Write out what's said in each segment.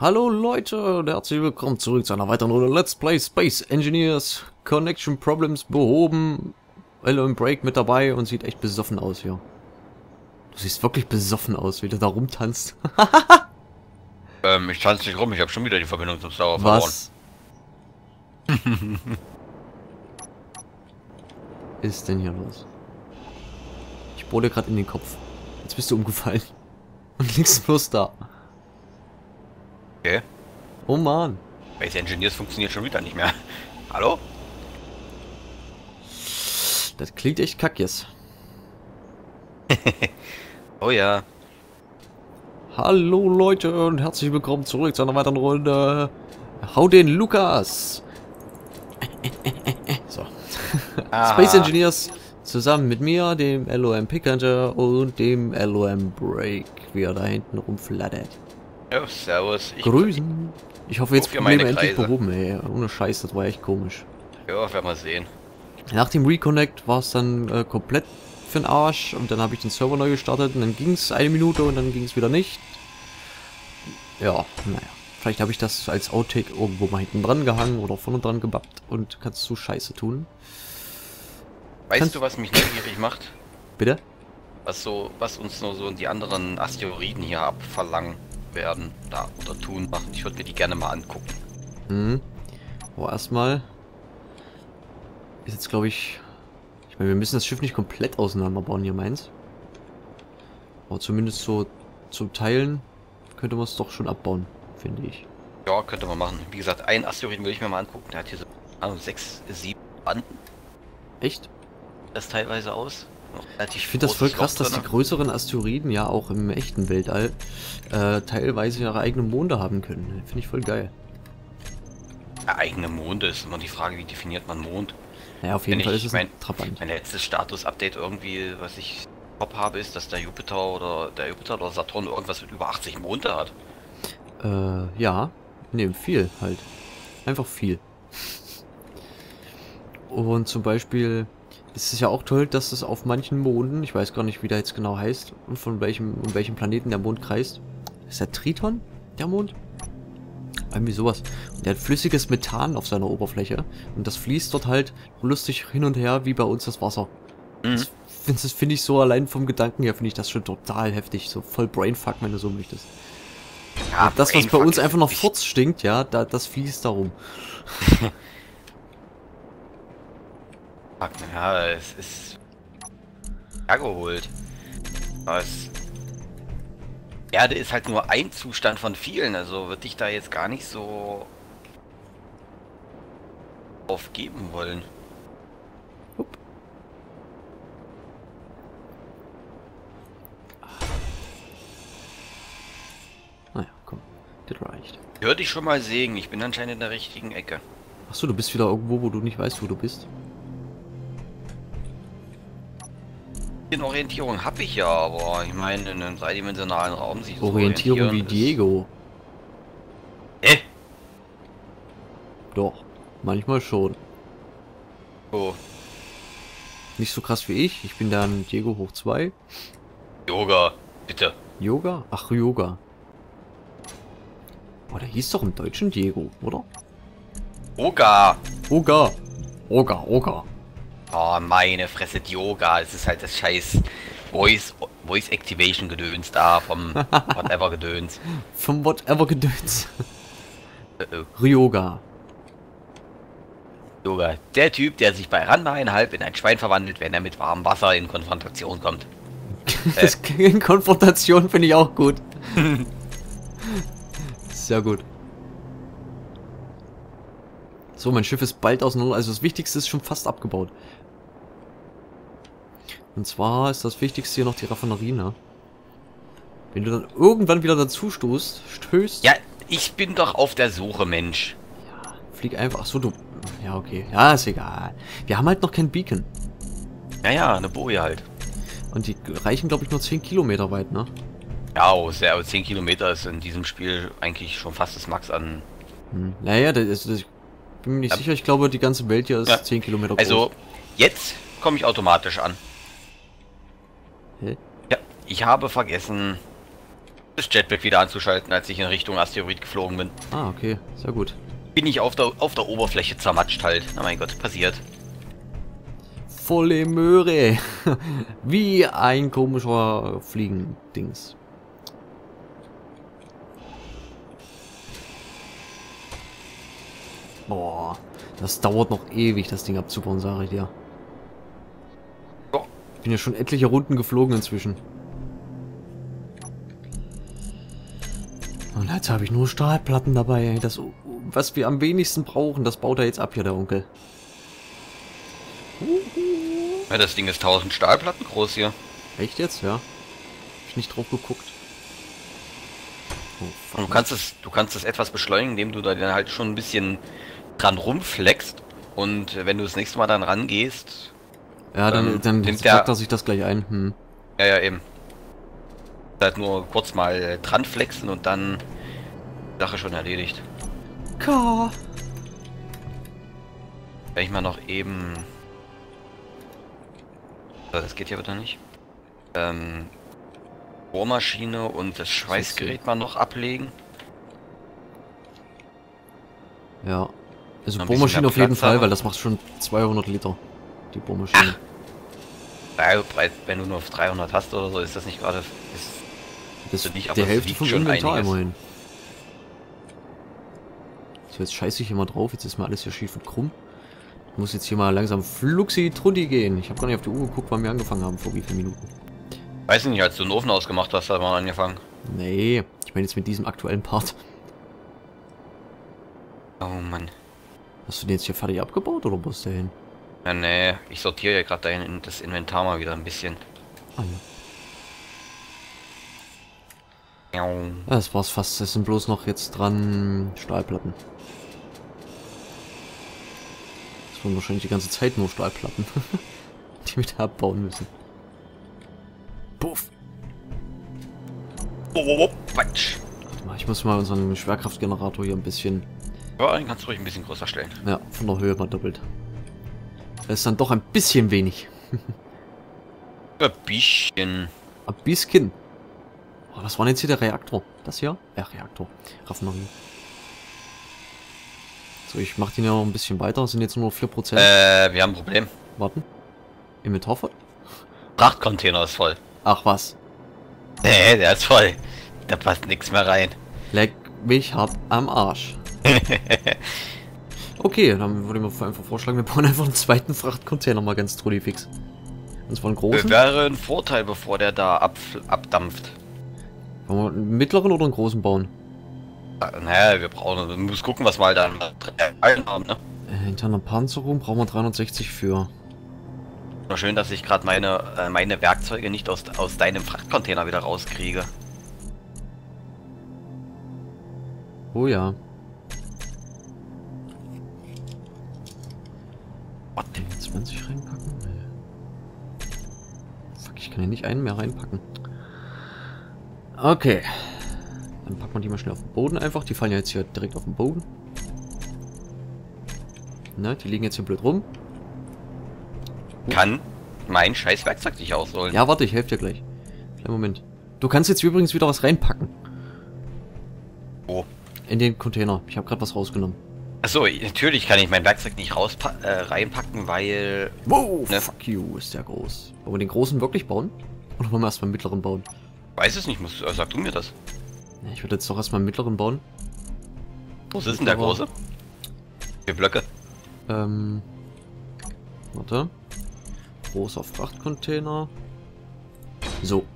Hallo Leute und herzlich willkommen zurück zu einer weiteren Runde Let's Play Space Engineers. Connection Problems behoben. LOM Break mit dabei und sieht echt besoffen aus hier. Du siehst wirklich besoffen aus, wie du da rumtanzt. Ich tanze nicht rum, ich habe schon wieder die Verbindung zum Server verloren. Was ist denn hier los? Ich bohre dir gerade in den Kopf. Jetzt bist du umgefallen. Und liegst bloß da. Okay. Oh Mann. Space Engineers funktioniert schon wieder nicht mehr. Hallo? Das klingt echt kackjes. Oh ja. Hallo Leute und herzlich willkommen zurück zu einer weiteren Runde. Hau den Lukas! So. Space Engineers zusammen mit mir, dem LOM Pickhunter und dem LOM Break, wie er da hinten rumflattert. Ja, servus. Grüßen! Ich hoffe jetzt Guck dir Probleme meine endlich Kreise. behoben, ey. Ohne Scheiß, das war echt komisch. Ja, werden wir sehen. Nach dem Reconnect war es dann komplett für den Arsch und dann habe ich den Server neu gestartet und dann ging es eine Minute und dann ging es wieder nicht. Ja, naja. Vielleicht habe ich das als Outtake irgendwo mal hinten dran gehangen oder vorne dran gebappt und kannst du Scheiße tun. Weißt du, was mich neugierig macht? Bitte? Was uns nur so die anderen Asteroiden hier abverlangen werden oder tun machen. Ich würde mir die gerne mal angucken. Mhm. Aber erstmal ist jetzt, glaube ich... Ich meine, wir müssen das Schiff nicht komplett auseinanderbauen hier, meins. Aber zumindest so zum Teilen könnte man es doch schon abbauen, finde ich. Ja, könnte man machen. Wie gesagt, einen Asteroiden will ich mir mal angucken. Der hat hier so 6, 7 Banden. Echt? Das teilweise aus. Ich finde das voll krass, dass die größeren Asteroiden ja auch im echten Weltall teilweise ihre eigenen Monde haben können. Finde ich voll geil. Ja, eigene Monde ist immer die Frage, wie definiert man Mond? Naja, auf jeden Fall ist es ein Trabant. Mein letztes Status-Update irgendwie, was ich im Kopf habe, ist, dass der Jupiter oder Saturn irgendwas mit über 80 Monde hat. Ja. Ne, viel halt. Einfach viel. Und zum Beispiel ist es ja auch toll, dass es auf manchen Monden, ich weiß gar nicht, wie der jetzt genau heißt, und um welchem Planeten der Mond kreist. Ist der Triton, der Mond? Irgendwie sowas. Und der hat flüssiges Methan auf seiner Oberfläche. Und das fließt dort halt lustig hin und her, wie bei uns das Wasser. Mhm. Das finde ich so, allein vom Gedanken her, finde ich das schon total heftig. So voll Brainfuck, wenn du so möchtest. Ja, das, was bei uns einfach noch Furz stinkt, ja, das fließt darum. Ja, es ist hergeholt. Erde ist halt nur ein Zustand von vielen, also würde ich da jetzt gar nicht so aufgeben wollen. Hup. Naja, komm, das reicht. Hör dich schon mal sägen, ich bin anscheinend in der richtigen Ecke. Achso, du bist wieder irgendwo, wo du nicht weißt, wo du bist. In Orientierung habe ich ja, aber ich meine, in einem dreidimensionalen Raum sich so Orientierung wie Diego. Doch, manchmal schon. Oh. Nicht so krass wie ich. Ich bin dann Diego hoch 2. Yoga, bitte. Yoga? Ach, Yoga. Oh, der hieß doch im Deutschen Diego, oder? Yoga. Oga. Oga. Oh, meine Fresse, Yoga. Es ist halt das scheiß Voice Activation Gedöns da vom Whatever Gedöns. Vom Whatever Gedöns. Ryoga. Yoga. Der Typ, der sich bei Ranma 1,5 in ein Schwein verwandelt, wenn er mit warmem Wasser in Konfrontation kommt. Das in Konfrontation finde ich auch gut. Sehr gut. So, mein Schiff ist bald auseinander. Also das Wichtigste ist schon fast abgebaut. Und zwar ist das Wichtigste hier noch die Raffinerie, ne? Wenn du dann irgendwann wieder dazu stößt... Ja, ich bin doch auf der Suche, Mensch. Ja, flieg einfach... Achso, du... Ja, okay. Ja, ist egal. Wir haben halt noch kein Beacon. Naja, eine Boje halt. Und die reichen, glaube ich, nur 10 Kilometer weit, ne? Ja, oh, 10 Kilometer ist in diesem Spiel eigentlich schon fast das Max an... Naja, ich bin mir nicht sicher. Ich glaube, die ganze Welt hier ist 10 Kilometer groß. Also, jetzt komme ich automatisch an. Hä? Ja, ich habe vergessen, das Jetpack wieder anzuschalten, als ich in Richtung Asteroid geflogen bin. Ah, okay. Sehr gut. Bin ich auf der Oberfläche zermatscht halt. Na mein Gott, passiert. Volle Möhre. Wie ein komischer Fliegendings. Boah, das dauert noch ewig, das Ding abzubauen, sage ich dir. Ja. Ich bin ja schon etliche Runden geflogen inzwischen. Und jetzt habe ich nur Stahlplatten dabei. Das, was wir am wenigsten brauchen, das baut er jetzt ab hier, der Onkel. Ja, das Ding ist 1000 Stahlplatten groß hier. Echt jetzt? Ja. Hab ich nicht drauf geguckt. Oh, fuck. Du kannst es etwas beschleunigen, indem du da dann halt schon ein bisschen dran rumflext. Und wenn du das nächste Mal dann rangehst... Ja, dann nimmt packt er sich das gleich ein. Hm. Ja, eben. Halt nur kurz mal dran flexen und dann Sache schon erledigt. K. Wenn ich mal noch eben... So, das geht ja wieder nicht. Bohrmaschine und das Schweißgerät mal noch ablegen. Ja. Also Ein Bohrmaschine bisschen auf jeden Platz Fall, haben. weil das macht schon 200 Liter. Die Bohrmaschine. Wenn du nur auf 300 hast oder so, ist das nicht gerade... Das nicht, aber der es Hälfte wiegt vom schon Inventar einiges. immerhin. So, jetzt scheiße ich hier mal drauf. Jetzt ist mir alles hier schief und krumm. Ich muss jetzt hier mal langsam fluxi-trunti gehen. Ich habe gar nicht auf die Uhr geguckt, wann wir angefangen haben, vor wie vielen Minuten. Weiß ich nicht, als du den Ofen ausgemacht hast, hat man angefangen. Nee, ich meine jetzt mit diesem aktuellen Part. Oh Mann. Hast du den jetzt hier fertig abgebaut oder wo ist der hin? Ja, nee, ich sortiere ja gerade dahin das Inventar mal wieder ein bisschen. Ah ja. Ja. Das war's fast. Es sind bloß noch jetzt dran Stahlplatten. Das waren wahrscheinlich die ganze Zeit nur Stahlplatten. Die wir da abbauen müssen. Puff. Oh, Quatsch. Warte mal, ich muss mal unseren Schwerkraftgenerator hier ein bisschen... Ja, den kannst du ruhig ein bisschen größer stellen. Ja, von der Höhe mal doppelt. Das ist dann doch ein bisschen wenig. Ein bisschen. Ein bisschen. Oh, was war denn jetzt hier der Reaktor? Das hier? Ja, Reaktor. Raffinerie. So, ich mach den ja noch ein bisschen weiter. Das sind jetzt nur noch 4%. Wir haben ein Problem. Warten. Inventar voll? Frachtcontainer ist voll. Ach was. Nee, der ist voll. Da passt nichts mehr rein. Leck mich hart am Arsch. Okay, dann würde ich mir einfach vorschlagen, wir bauen einfach einen zweiten Frachtcontainer mal ganz trullifix. Und zwar einen großen. Wäre ein Vorteil, bevor der da abdampft. Wollen wir einen mittleren oder einen großen bauen? Naja, wir müssen gucken, was wir halt dann haben, ne? Interner Panzerung brauchen wir 360 für. Nur schön, dass ich gerade meine Werkzeuge nicht aus deinem Frachtcontainer wieder rauskriege. Oh ja. What? 20 reinpacken? Nee. Fuck, ich kann ja nicht einen mehr reinpacken. Okay. Dann packen wir die mal schnell auf den Boden einfach. Die fallen ja jetzt hier direkt auf den Boden. Ne, die liegen jetzt hier blöd rum. Kann mein scheiß Werkzeug nicht ausholen. Ja, warte, ich helfe dir gleich. Kleinen Moment. Du kannst jetzt übrigens wieder was reinpacken. Wo? In den Container. Ich habe gerade was rausgenommen. Achso, natürlich kann ich mein Werkzeug nicht reinpacken, weil... Wow, Ne? fuck you, ist der groß. Wollen wir den großen wirklich bauen? Oder wollen wir erstmal den mittleren bauen? Weiß es nicht, sag du mir das. Ja, ich würde jetzt doch erstmal den mittleren bauen. Was ist denn der große? 4 Blöcke. Warte. Großer Frachtcontainer. So.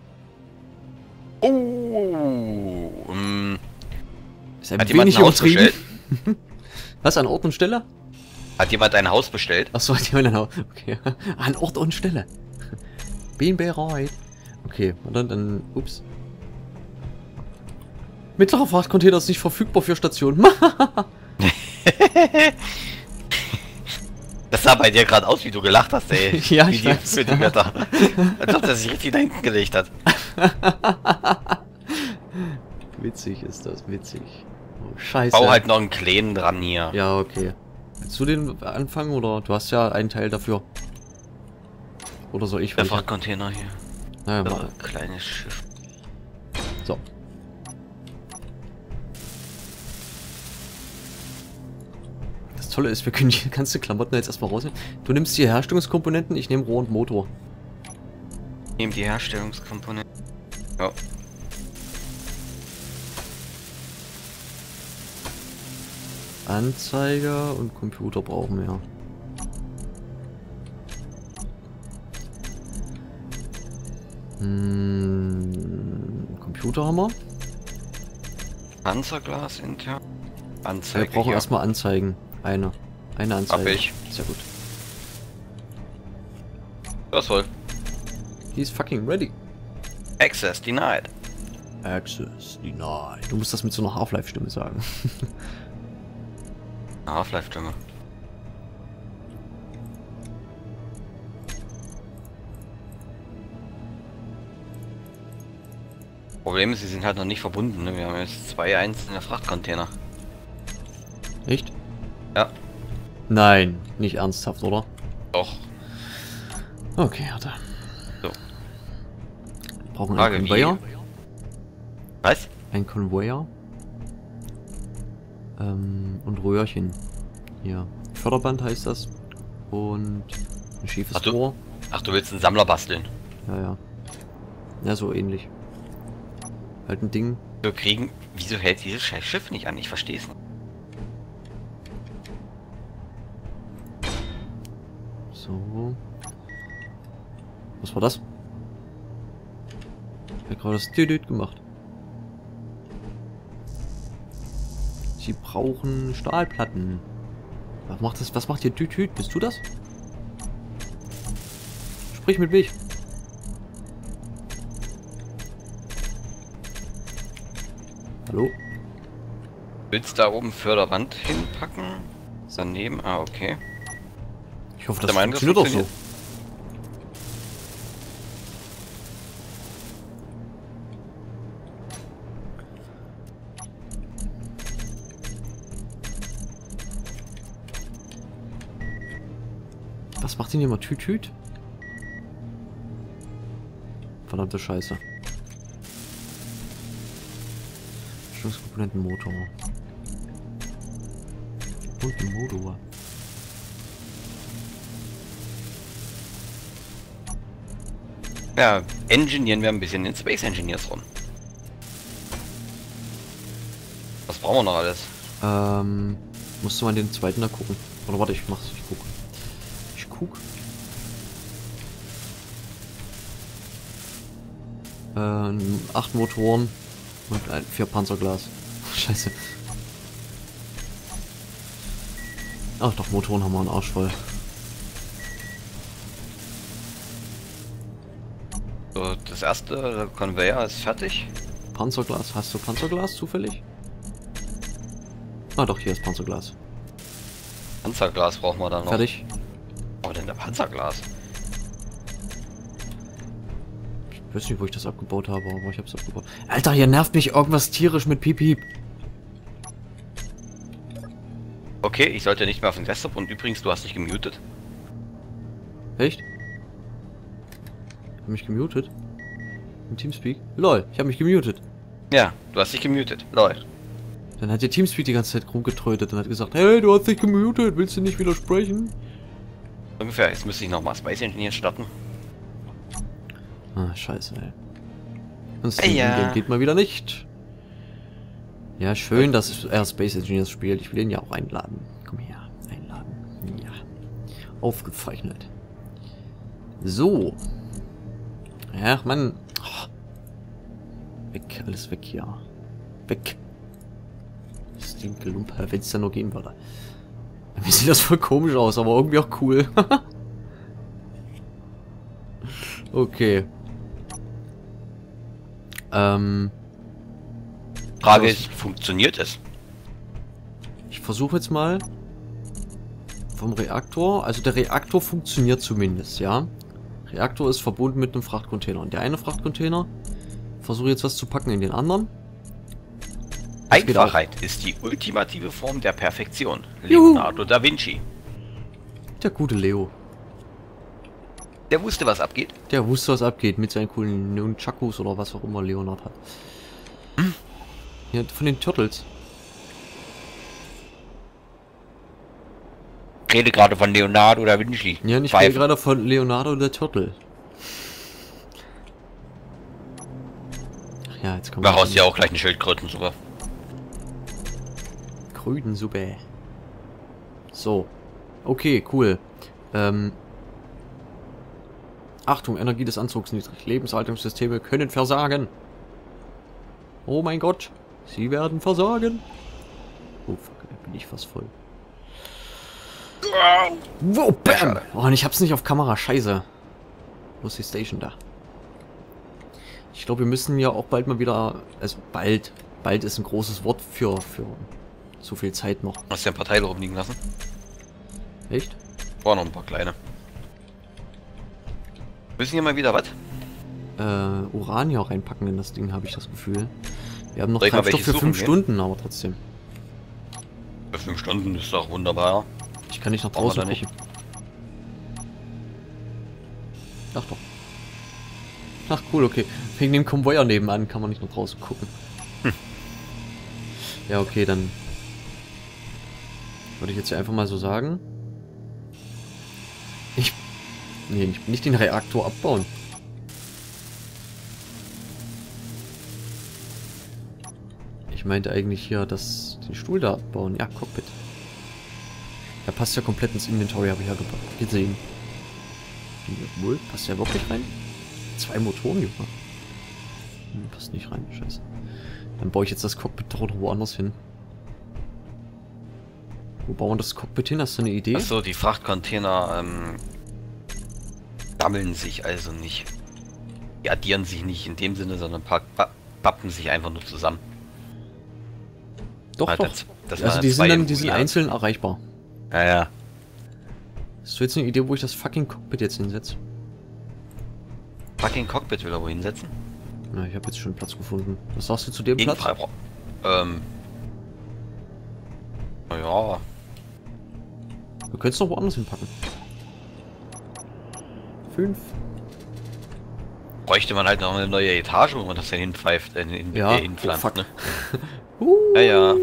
Oh, Ist ein hat jemand wenig ein Haus übertrieben. bestellt? Was, an Ort und Stelle? Hat jemand ein Haus bestellt? Achso, hat jemand ein Haus. Okay. An Ort und Stelle. Bin bereit. Okay, und dann, ups. Mittlerer Frachtcontainer ist nicht verfügbar für Stationen. Das sah bei dir gerade aus, wie du gelacht hast, ey. Ja, wie ich die weiß. für die Wetter. Als ob der sich richtig da hinten gelegt hat. Witzig ist das, witzig. Oh, scheiße. Bau halt noch einen kleinen dran hier. Ja, okay. Willst du den anfangen oder du hast ja einen Teil dafür? Oder soll ich? Der Frachtcontainer hier. Naja, So, mal. kleines Schiff. So, Tolle ist, wir können die ganze Klamotten jetzt erstmal rausnehmen. Du nimmst die Herstellungskomponenten, ich nehme Rohr und Motor. Nehmen die Herstellungskomponenten. Ja. Anzeiger und Computer brauchen wir. Computer haben wir. Panzerglas intern. Anzeige. Wir brauchen erstmal Anzeigen. Eine Anzeige. Hab ich. Sehr gut. Was soll? He's fucking ready. Access denied. Access denied. Du musst das mit so einer Half-Life-Stimme sagen. Half-Life-Stimme. Problem ist, sie sind halt noch nicht verbunden. Ne? Wir haben jetzt 2 einzelne Frachtcontainer. Echt? Ja. Nein, nicht ernsthaft, oder? Doch. Okay, warte. So. Brauchen Frage, einen Conveyor. Was? Ein Conveyor. Und Röhrchen. Hier. Förderband heißt das. Und ein schiefes Rohr. Ach, du willst einen Sammler basteln? Ja, ja. Ja, so ähnlich. Halt ein Ding. Wir kriegen... Wieso hält dieses scheiß Schiff nicht an? Ich verstehe es nicht. So. Was war das? Ich habe gerade das Düdüt gemacht. Sie brauchen Stahlplatten. Was macht das? Was macht hier Düdüt? Bist du das? Sprich mit mich. Hallo? Willst du da oben Förderband hinpacken? Daneben? Ah, okay. Ich hoffe, das Der Meinung, funktioniert doch so. Was macht denn hier mal Tütüt? Verdammte Scheiße. Schusskomponentenmotor. Und ein Motor. Ja, engineieren wir ein bisschen in Space Engineers rum. Was brauchen wir noch alles? Musst du mal den zweiten da gucken. Oder warte, ich mach's, ich guck. Ich guck. 8 Motoren und 4 Panzerglas. Scheiße. Ach doch, Motoren haben wir einen Arsch voll. So, das erste Conveyor ist fertig. Panzerglas. Hast du Panzerglas zufällig? Ah doch, hier ist Panzerglas. Panzerglas brauchen wir dann noch. Fertig. Oh, denn der Panzerglas? Ich weiß nicht, wo ich das abgebaut habe, aber ich hab's abgebaut. Alter, hier nervt mich irgendwas tierisch mit Piep Piep. Okay, ich sollte nicht mehr auf den Desktop und übrigens, du hast dich gemutet. Echt? Hab mich gemutet? Im Teamspeak? Lol, ich habe mich gemutet. Ja, du hast dich gemutet. Lol. Dann hat der Teamspeak die ganze Zeit rumgetrötet und hat gesagt, hey, du hast dich gemutet, willst du nicht widersprechen? Ungefähr, jetzt müsste ich nochmal Space Engineer starten. Ah, scheiße, ey. Das Ja. geht mal wieder nicht. Ja, schön, dass er Space Engineers spielt. Ich will ihn ja auch einladen. Komm her, einladen. Ja. Aufgezeichnet. So. Ach, Mann. Oh. Weg, alles weg hier. Weg. Stinkelumpe, wenn es da nur gehen würde. Mir sieht das voll komisch aus, aber irgendwie auch cool. Okay. Frage ist, funktioniert es? Ich versuche jetzt mal vom Reaktor. Also der Reaktor funktioniert zumindest, ja. Reaktor ist verbunden mit einem Frachtcontainer. Und der eine Frachtcontainer versuche jetzt was zu packen in den anderen. Das Einfachheit ist die ultimative Form der Perfektion. Leonardo da Vinci. Der gute Leo. Der wusste, was abgeht. Der wusste, was abgeht mit seinen coolen Nunchakus oder was auch immer Leonard hat. Ja, von den Turtles. rede gerade von Leonardo da Vinci. Ja, ich rede gerade von Leonardo der Turtle. Ach ja, jetzt kommt... Daraus ja auch gleich eine Schildkrötensuppe. Krötensuppe. So. Okay, cool. Achtung, Energie des Anzugs niedrig. Lebenshaltungssysteme können versagen. Oh mein Gott. Sie werden versagen. Oh fuck, da bin ich fast voll. Wow, bam! Oh, und ich hab's nicht auf Kamera. Scheiße. Wo ist die Station da? Ich glaube, wir müssen ja auch bald mal wieder... Also bald. Bald ist ein großes Wort für so viel Zeit noch. Hast du ein paar Teile rumliegen lassen? Echt? War noch ein paar kleine. Müssen hier mal wieder was? Uran hier reinpacken in das Ding, habe ich das Gefühl. Wir haben noch Soll ich mal Treibstoff welche für 5 suchen, Stunden, aber trotzdem. Für 5 Stunden ist doch wunderbar. Ich kann nicht nach Brauchen wir draußen da gucken. Ach doch. Ach cool, okay. Wegen dem Konvoier nebenan kann man nicht nach draußen gucken. Ja, okay, dann würde ich jetzt hier einfach mal so sagen. Nee, nicht den Reaktor abbauen. Ich meinte eigentlich hier den Stuhl da abbauen. Ja, Cockpit. Der passt ja komplett ins Inventory, habe ich ja gesehen. Wohl, passt der wirklich rein? 2 Motoren, Junge. Passt nicht rein, scheiße. Dann baue ich jetzt das Cockpit doch noch woanders hin. Wo bauen wir das Cockpit hin? Hast du eine Idee? Achso, die Frachtcontainer sammeln sich also nicht. Die addieren sich nicht in dem Sinne, sondern pappen sich einfach nur zusammen. Doch, Halt doch. Also die sind einzeln erreichbar. Ja, ja. Hast du jetzt eine Idee, wo ich das fucking Cockpit jetzt hinsetze? Fucking Cockpit will er wo hinsetzen? Na, ich habe jetzt schon Platz gefunden. Was sagst du zu dem Platz? Naja. Wir können es noch woanders hinpacken. 5. Bräuchte man halt noch eine neue Etage, wo man das dann hinpfeift, ja, hinpflanzt, fuck. ne? Ja, ja.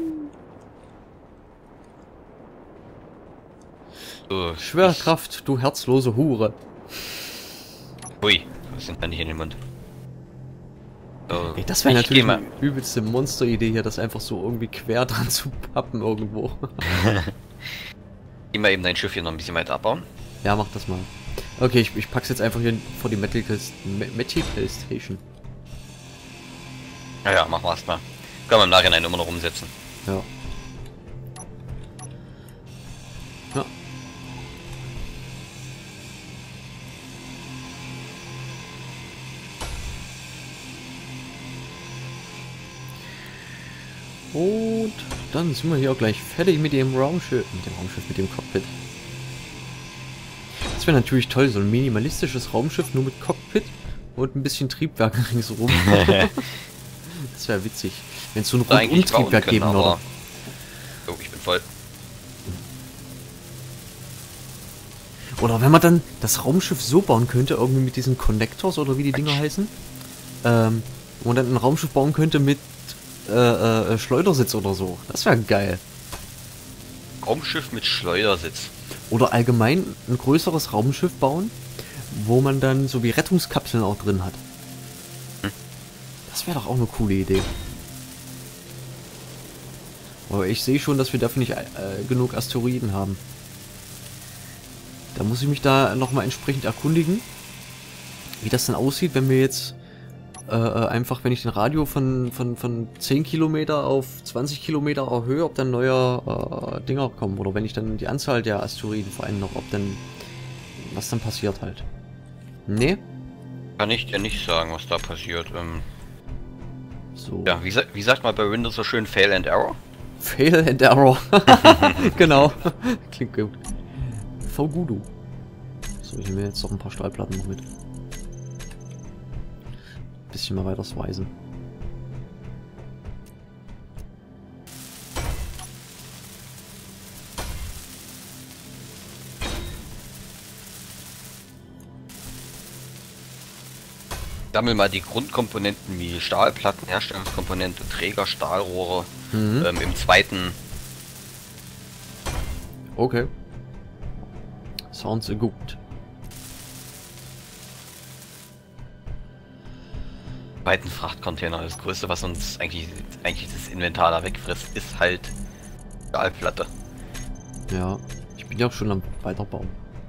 So, Schwerkraft, du herzlose Hure. Ui, was sind da nicht in den Mund? So, Ey, das wäre natürlich eine übelste Monsteridee hier, das einfach so irgendwie quer dran zu pappen irgendwo. Geh mal eben dein Schiff hier noch ein bisschen weiter abbauen. Ja, mach das mal. Okay, ich pack's jetzt einfach hier vor die Medical Station. Ja, ja, machen wir erstmal. Können wir im Nachhinein immer noch umsetzen. Ja. Ja. Und dann sind wir hier auch gleich fertig mit dem Raumschiff. Mit dem Cockpit. Das wäre natürlich toll, so ein minimalistisches Raumschiff nur mit Cockpit und ein bisschen Triebwerk ringsherum. Das wäre witzig. Wenn es so ein Rundum-Triebwerk geben würde. Oh, ich bin voll. Oder wenn man dann das Raumschiff so bauen könnte, irgendwie mit diesen Connectors oder wie die Dinger heißen. Wo man dann ein Raumschiff bauen könnte mit Schleudersitz oder so. Das wäre geil. Raumschiff mit Schleudersitz. Oder allgemein ein größeres Raumschiff bauen, wo man dann so wie Rettungskapseln auch drin hat. Das wäre doch auch eine coole Idee. Aber ich sehe schon, dass wir dafür nicht genug Asteroiden haben. Da muss ich mich da nochmal entsprechend erkundigen, wie das dann aussieht, wenn wir jetzt einfach, wenn ich den Radio von 10 Kilometer auf 20 Kilometer erhöhe, ob dann neue Dinger kommen. Oder wenn ich dann die Anzahl der Asteroiden verändere, ob dann, was dann passiert halt. Nee? Kann ich dir nicht sagen, was da passiert. So. Ja, wie sagt man bei Windows so schön, Fail and Error? Fail and Error. Genau. Klingt gut. VGudu. So, ich nehme jetzt noch ein paar Stahlplatten noch mit. Bisschen mal weiter weisen. Sammel mal die Grundkomponenten wie Stahlplatten, Herstellungskomponente, Träger, Stahlrohre im zweiten. Okay. Sounds gut. Weiten Frachtcontainer. Das Größte, was uns eigentlich das Inventar da wegfrisst, ist halt die Stahlplatte. Ja, ich bin ja auch schon am Weiterbauen.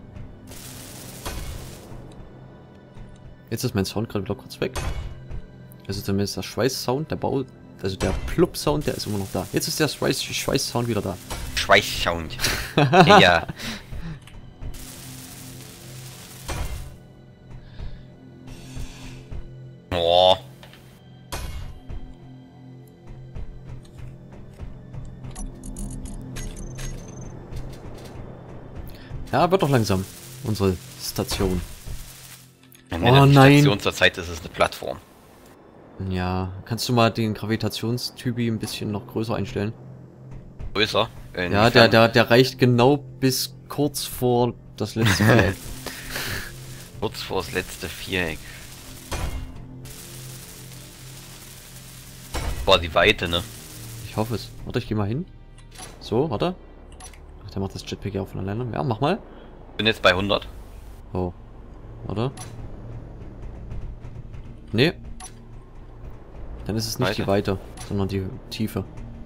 Jetzt ist mein Sound gerade wieder kurz weg. Also zumindest der Schweiß-Sound, der Bau, also der Plupp-Sound, der ist immer noch da. Jetzt ist der Schweiß-Sound wieder da. Schweiß-Sound. Ja. Oh. Ja, wird doch langsam. Unsere Station. Oh nein. Station zurzeit ist es eine Plattform. Ja, kannst du mal den Gravitationstypi ein bisschen noch größer einstellen? Größer? Ja, der reicht genau bis kurz vor das letzte Viereck. Kurz vor das letzte Viereck. Boah, die Weite, ne? Ich hoffe es. Warte, ich geh mal hin. So, warte. Ach, der macht das Jetpack ja auch von alleine. Ja, mach mal. Bin jetzt bei 100. Oh. Warte. Nee. Dann ist es nicht die Weite, sondern die Tiefe.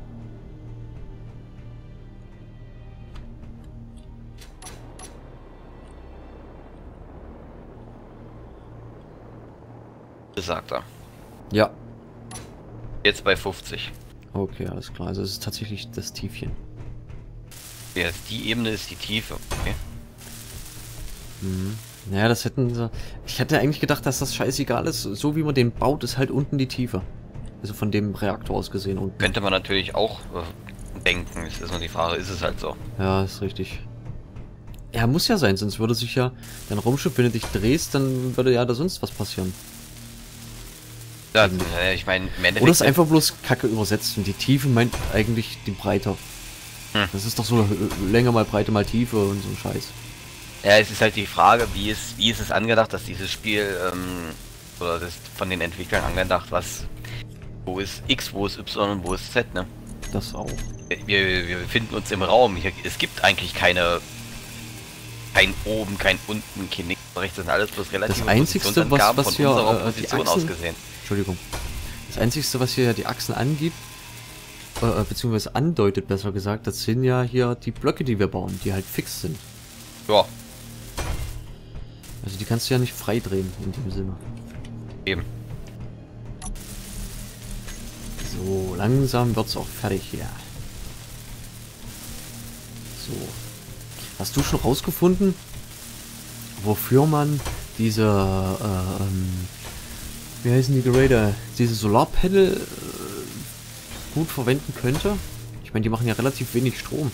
Sagt er. Ja. Jetzt bei 50. Okay, alles klar. Also es ist tatsächlich das Tiefchen. Ja, die Ebene ist die Tiefe. Okay. Mhm. Naja, das hätten sie... Ich hätte eigentlich gedacht, dass das scheißegal ist. So wie man den baut, ist halt unten die Tiefe. Also von dem Reaktor aus gesehen. Unten. Könnte man natürlich auch denken. Es ist nur die Frage, ist es halt so. Ja, ist richtig. Ja, muss ja sein, sonst würde sich ja dein Raumschiff, wenn du dich drehst, dann würde ja da sonst was passieren. Ja, ich meine, im Endeffekt... Oder ist einfach bloß Kacke übersetzt und die Tiefe meint eigentlich die Breite. Das ist doch so länger mal Breite mal Tiefe und so ein Scheiß. Ja, es ist halt die Frage, wie ist es angedacht, dass dieses Spiel, oder das von den Entwicklern angedacht, wo ist X, wo ist Y und wo ist Z, ne? Das auch. Wir befinden uns im Raum. Es gibt eigentlich kein oben, kein unten, kein links, rechts, das sind alles bloß relativ das Einzigste, was hier die Achsen, ausgesehen. Entschuldigung. Das Einzigste, was hier die Achsen angibt, beziehungsweise andeutet, besser gesagt, das sind ja hier die Blöcke, die wir bauen, die halt fix sind. Ja. Also die kannst du ja nicht frei drehen, in dem Sinne. Eben. So, langsam wird's auch fertig hier. So. Hast du schon rausgefunden, wofür man diese, wie heißen die Geräte, diese Solarpanel gut verwenden könnte? Ich meine, die machen ja relativ wenig Strom.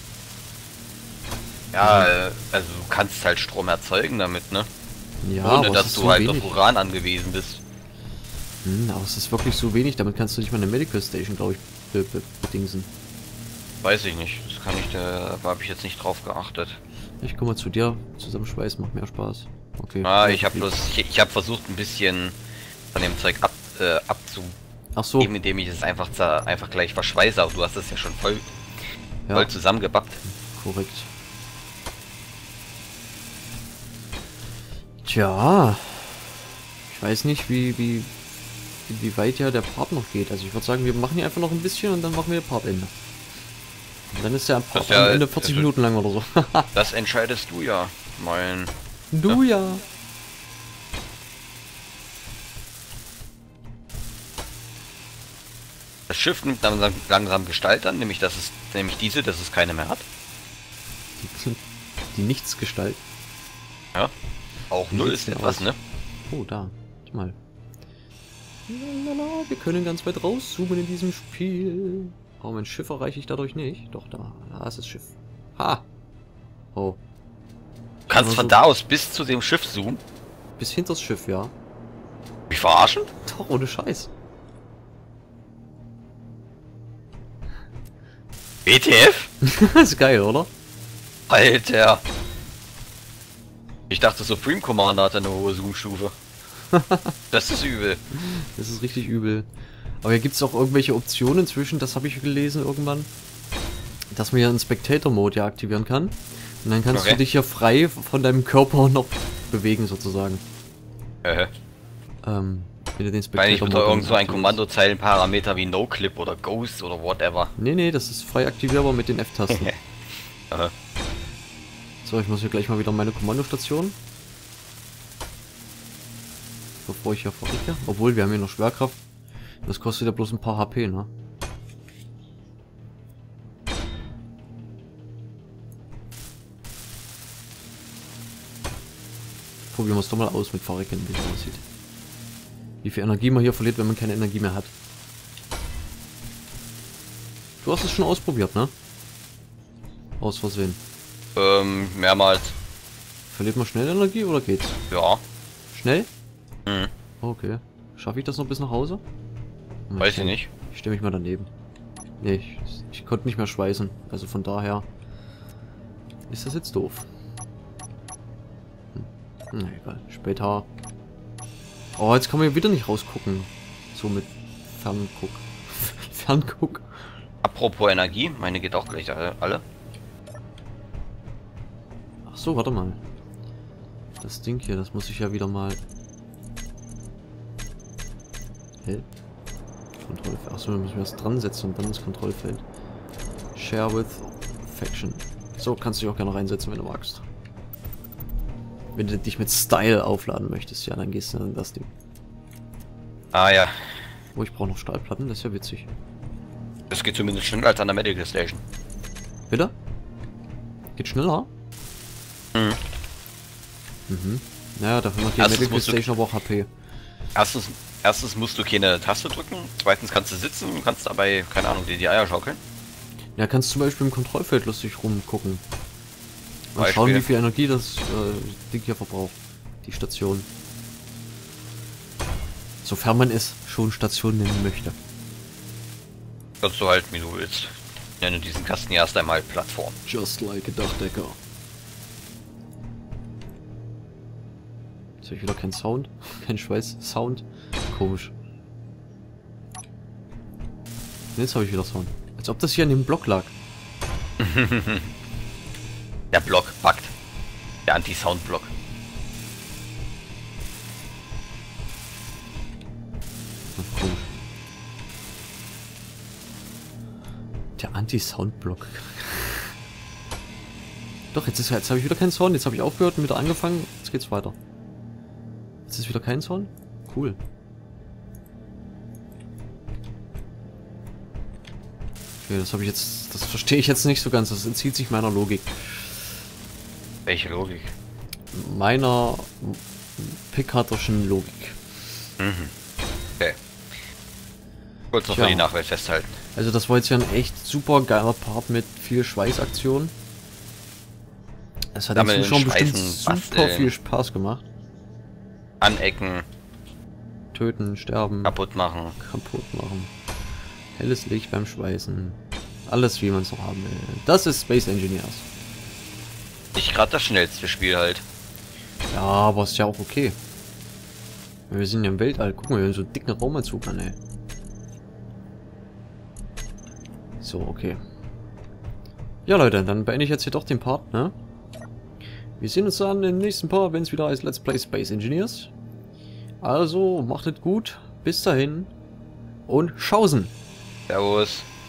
Ja, also du kannst halt Strom erzeugen damit, ne? Ja, ohne dass du halt auf Uran angewiesen bist. Aber es ist wirklich so wenig, damit kannst du nicht mal eine Medical Station, glaube ich, bedingsen. Weiß ich nicht, das kann ich, da habe ich jetzt nicht drauf geachtet. Ich komme mal zu dir, zusammenschweißen, macht mehr Spaß. Okay. Ah, ich habe versucht ein bisschen von dem Zeug abzugeben, ach so, indem ich es einfach gleich verschweiße, aber du hast es ja schon voll zusammengebappt. Korrekt. Tja, ich weiß nicht, wie weit ja der Part noch geht. Also ich würde sagen, wir machen hier einfach noch ein bisschen und dann machen wir Partende. Und dann ist der Part am Ende 40 Minuten lang oder so. Das entscheidest du ja, mein... Du ja. Das Schiff nimmt dann langsam Gestalt an, nämlich dass es keine mehr hat. Die Nichtsgestalt. Ja. Auch null ist etwas, ne? Oh, da. Schau mal. Lalala, wir können ganz weit rauszoomen in diesem Spiel. Oh, mein Schiff erreiche ich dadurch nicht. Doch, da. Da ist das Schiff. Ha! Oh. Du kannst von da aus bis zu dem Schiff zoomen? Bis hinter das Schiff, ja. Mich verarschen? Doch, ohne Scheiß. WTF? Ist geil, oder? Alter. Ich dachte, Supreme Commander hat eine hohe Zoom-Stufe. Das ist übel. Das ist richtig übel. Aber hier gibt es auch irgendwelche Optionen zwischen, das habe ich gelesen irgendwann, dass man ja einen Spectator-Mode ja aktivieren kann. Und dann kannst du dich ja frei von deinem Körper noch bewegen, sozusagen. Wenn du den Spectator ich wieder irgend so ein Kommandozeilenparameter wie No-Clip oder Ghost oder whatever. Nee, das ist frei aktivierbar mit den F-Tasten. So, ich muss hier gleich mal wieder meine Kommandostation. Bevor ich hier verrücke. Obwohl, wir haben hier noch Schwerkraft. Das kostet ja bloß ein paar HP, ne? Probieren wir es doch mal aus mit Verrecken, wie es aussieht. Wie viel Energie man hier verliert, wenn man keine Energie mehr hat. Du hast es schon ausprobiert, ne? Aus Versehen. Mehrmals. Verliert man schnell Energie oder geht's? Ja. Schnell? Mhm. Okay. Schaffe ich das noch bis nach Hause? Weiß ich nicht. Ich stelle mich mal daneben. Nee, ich konnte nicht mehr schweißen. Also von daher ist das jetzt doof. Na egal. Später. Oh, jetzt kann man ja wieder nicht rausgucken. So mit Fernguck. Fernguck. Apropos Energie, meine geht auch gleich alle. Ach so, warte mal. Das Ding hier, das muss ich ja wieder mal... Hä? Kontrollfeld. Achso, dann müssen wir das dran setzen und dann das Kontrollfeld. Share with Faction. So, kannst du dich auch gerne reinsetzen, wenn du magst. Wenn du dich mit Style aufladen möchtest, ja, dann gehst du in das Ding. Ah ja. Oh, ich brauche noch Stahlplatten, das ist ja witzig. Das geht zumindest schneller als an der Medical Station. Bitte? Geht schneller? Mhm. Mhm. Naja, dafür macht die Medical Station aber auch HP. Erstens musst du keine Taste drücken, zweitens kannst du sitzen und kannst dabei, keine Ahnung, dir die Eier schaukeln. Ja, kannst zum Beispiel im Kontrollfeld lustig rumgucken. Und schauen, wie viel Energie das Ding hier verbraucht. Die Station. Sofern man es schon Station nennen möchte. Kannst du halt, wie du willst. Nenne diesen Kasten erst einmal Plattform. Just like a Dachdecker. Jetzt habe ich wieder keinen Sound. Kein Schweiß-Sound. Komisch. Jetzt habe ich wieder Sound. Als ob das hier an dem Block lag. Der Block buggt. Der Anti-Sound-Block. Komisch. Der Anti-Sound-Block. Doch, jetzt habe ich wieder keinen Sound. Jetzt habe ich aufgehört und wieder angefangen. Jetzt geht's weiter. Jetzt ist wieder kein Sound. Cool. Okay, das verstehe ich jetzt nicht so ganz. Das entzieht sich meiner Logik. Welche Logik? Meiner Picardischen Logik. Mhm. Okay. Kurz noch für die Nachwelt festhalten. Also das war jetzt ja ein echt super geiler Part mit viel Schweißaktion. Es hat den Zuschauern bestimmt super viel Spaß gemacht. Anecken. Töten, sterben. Kaputt machen. Helles Licht beim Schweißen. Alles, wie man es noch haben will. Das ist Space Engineers. Nicht gerade das schnellste Spiel halt. Ja, aber ist ja auch okay. Wir sind ja im Weltall. Guck mal, wir haben so einen dicken Raumanzug an, ey. So, okay. Ja, Leute, dann beende ich jetzt hier doch den Part, ne? Wir sehen uns dann im nächsten Part, wenn es wieder heißt Let's Play Space Engineers. Also, macht es gut. Bis dahin. Und Schausen. Servus.